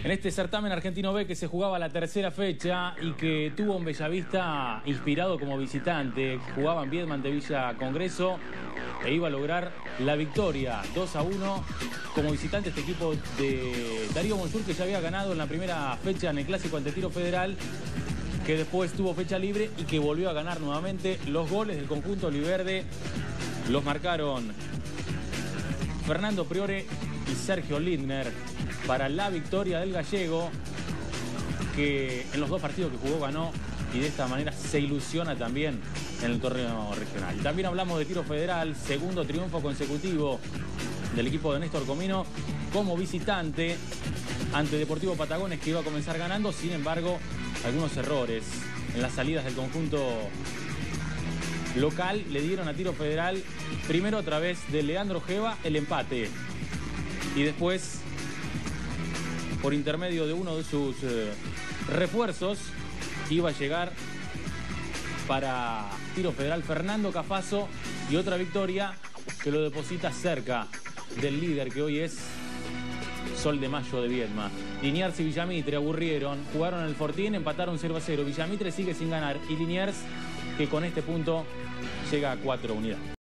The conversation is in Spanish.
En este certamen argentino B que se jugaba la tercera fecha y que tuvo un Bellavista inspirado como visitante, jugaban Viedma ante Villa Congreso e iba a lograr la victoria 2-1 como visitante este equipo de Darío Monzur, que ya había ganado en la primera fecha en el Clásico ante Tiro Federal, que después tuvo fecha libre y que volvió a ganar nuevamente. Los goles del conjunto oliverde los marcaron Fernando Priore y Sergio Lindner para la victoria del gallego, que en los dos partidos que jugó ganó y de esta manera se ilusiona también en el torneo regional. Y también hablamos de Tiro Federal, segundo triunfo consecutivo del equipo de Néstor Comino como visitante ante Deportivo Patagones, que iba a comenzar ganando. Sin embargo, algunos errores en las salidas del conjunto local le dieron a Tiro Federal, primero a través de Leandro Geva, el empate, y después por intermedio de uno de sus refuerzos iba a llegar para Tiro Federal Fernando Cafaso, y otra victoria que lo deposita cerca del líder, que hoy es Sol de Mayo de Viedma. Liniers y Villamitre aburrieron, jugaron en el Fortín, empataron 0-0. Villamitre sigue sin ganar y Liniers, que con este punto llega a 4 unidades.